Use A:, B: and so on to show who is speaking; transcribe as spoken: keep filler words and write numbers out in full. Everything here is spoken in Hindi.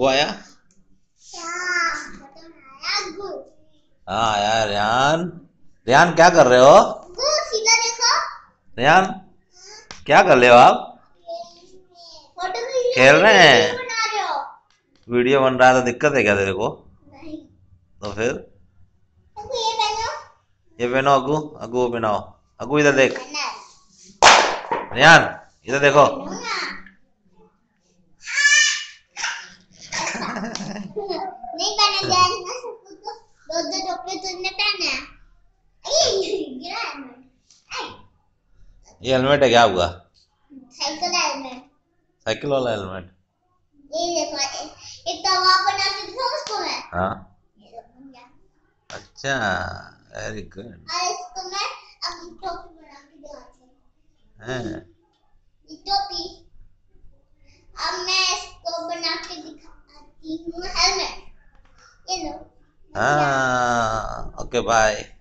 A: अग्गू आया। हाँ यार रेहान, रेहान क्या कर रहे हो?
B: सीधा देखो।
A: रेहान क्या कर रहे हो आप?
B: फोटो
A: खेल रहे
B: वीडियो
A: हैं।
B: बना रहे हो?
A: वीडियो बन रहा है तो दिक्कत है क्या तेरे को?
B: नहीं।
A: तो फिर
B: देखो ये पहनो।
A: ये पहनो अग्गू, अग्गू वो पहनाओ। अग्गू इधर देख।
B: पहना है।
A: रेहान इधर देखो।
B: पहनो ना। नहीं पहना जाए ना सबको तो दो दो टोपी तुमने पहना है। अरे गिरा है मैं।
A: ये हेलमेट है क्या आपका?
B: Cycle helmet.
A: साइकिल वाला हेलमेट?
B: ये देखो ये तवा बना के दिखाऊं उसको मैं।
A: हाँ।
B: ये देखो बन गया।
A: अच्छा, वेरी गुड।
B: और इसको मैं अब टोपी बना के दिखाती हूँ।
A: है।
B: ये टोपी अब मैं इसको बना के दिखाती हूँ हेलमेट। ये लो बन गया।
A: हाँ, ओके बाय।